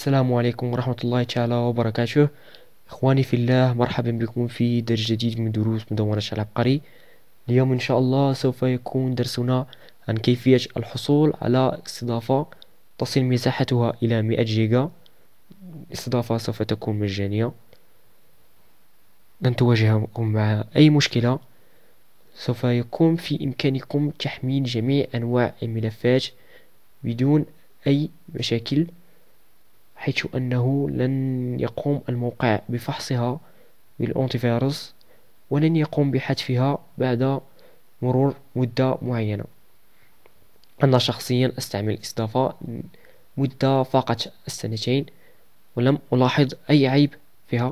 السلام عليكم ورحمة الله تعالى وبركاته. إخواني في الله، مرحبا بكم في درس جديد من دروس مدونة العبقري. اليوم إن شاء الله سوف يكون درسنا عن كيفية الحصول على استضافة تصل مساحتها إلى 100 جيجا. استضافة سوف تكون مجانية، لن تواجهكم مع أي مشكلة. سوف يكون في إمكانكم تحميل جميع أنواع الملفات بدون أي مشاكل، حيث أنه لن يقوم الموقع بفحصها بالأنتي فيروس، ولن يقوم بحذفها بعد مرور مدة معينة. أنا شخصيا أستعمل الإستضافة مدة فاقت السنتين ولم ألاحظ أي عيب فيها.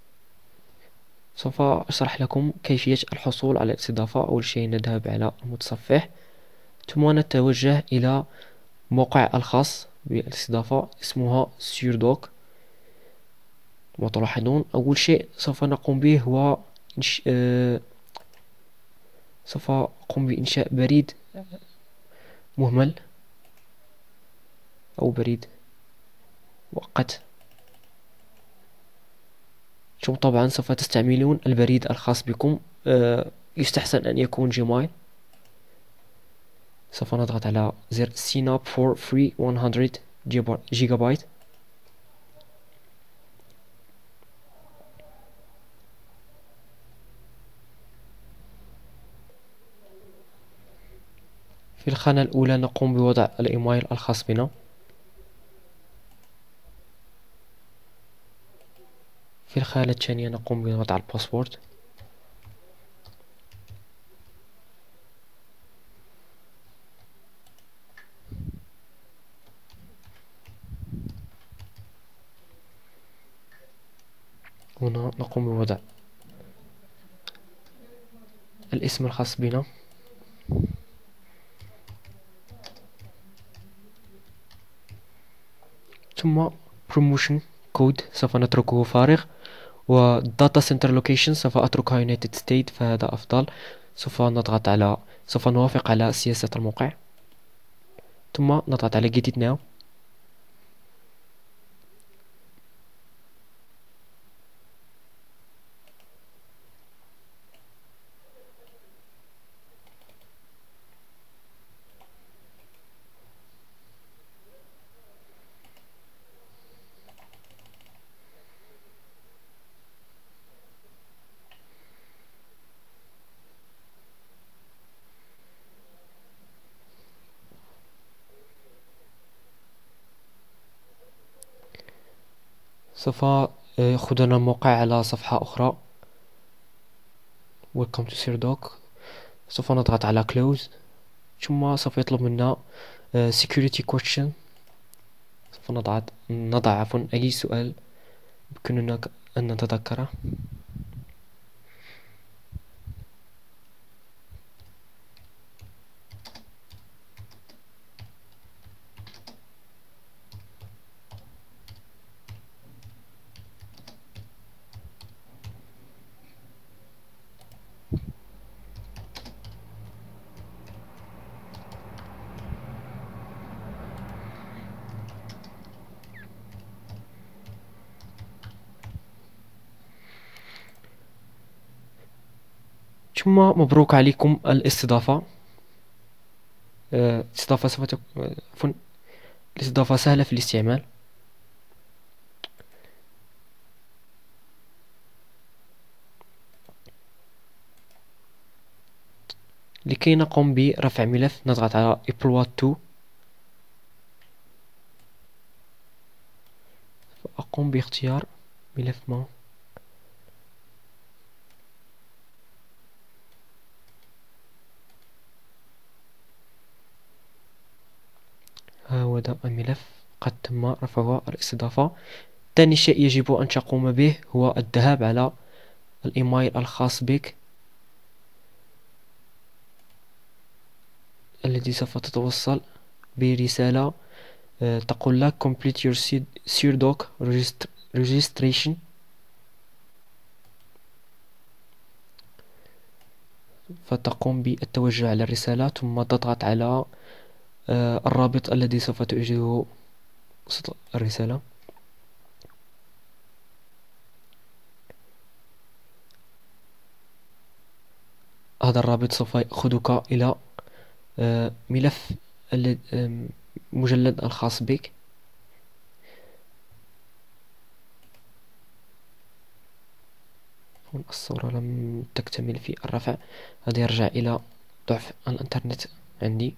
سوف أشرح لكم كيفية الحصول على الاستضافة. أول شيء نذهب على المتصفح، ثم نتوجه إلى موقع الخاص بالاستضافة اسمها سيردوك. وتلاحظون أول شيء سوف نقوم به هو سوف أقوم بإنشاء بريد مهمل أو بريد مؤقت. ثم طبعا سوف تستعملون البريد الخاص بكم، يستحسن أن يكون جيميل. سوف نضغط على زر sign up for free 100 جيجا بايت. في الخانة الأولى نقوم بوضع الإيميل الخاص بنا. في الخانة الثانية نقوم بوضع الباسورد. هنا نقوم بوضع الاسم الخاص بنا. ثم promotion code سوف نتركه فارغ، و data center location سوف أتركها United States، فهذا أفضل. سوف نوافق على سياسة الموقع، ثم نضغط على get it now. سوف يأخذنا الموقع على صفحة أخرى welcome to SearDoc. سوف نضغط على close، ثم سوف يطلب منا security question. سوف نضع أي سؤال يمكننا أن نتذكره. ثم مبروك عليكم الاستضافة. الاستضافة سوف تكون الاستضافة سهلة في الاستعمال. لكي نقوم برفع ملف نضغط على upload to. أقوم باختيار ملف ما. هذا الملف قد تم رفع الاستضافة. ثاني شيء يجب أن تقوم به هو الذهاب على الإيميل الخاص بك الذي سوف تتوصل برسالة تقول لك complete your SearDoc registration. فتقوم بالتوجه على الرسالة، ثم تضغط على الرابط الذي سوف تجده وسط الرسالة. هذا الرابط سوف يأخذك إلى ملف مجلد الخاص بك. هون الصورة لم تكتمل في الرفع، هذا يرجع إلى ضعف الإنترنت عندي.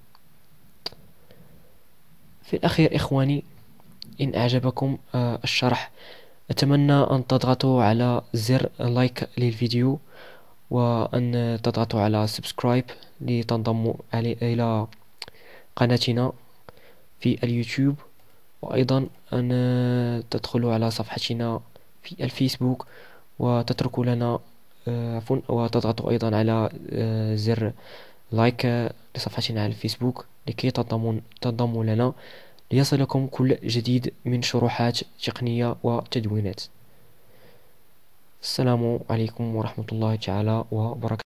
في الأخير إخواني، إن أعجبكم الشرح أتمنى أن تضغطوا على زر لايك للفيديو، وأن تضغطوا على سبسكرايب لتنضموا إلى قناتنا في اليوتيوب، وأيضا أن تدخلوا على صفحتنا في الفيسبوك وتتركوا لنا وتضغطوا أيضا على زر لايك لصفحتنا على الفيسبوك لكي تنضموا لنا ليصلكم كل جديد من شروحات تقنية وتدوينات. السلام عليكم ورحمة الله تعالى وبركاته.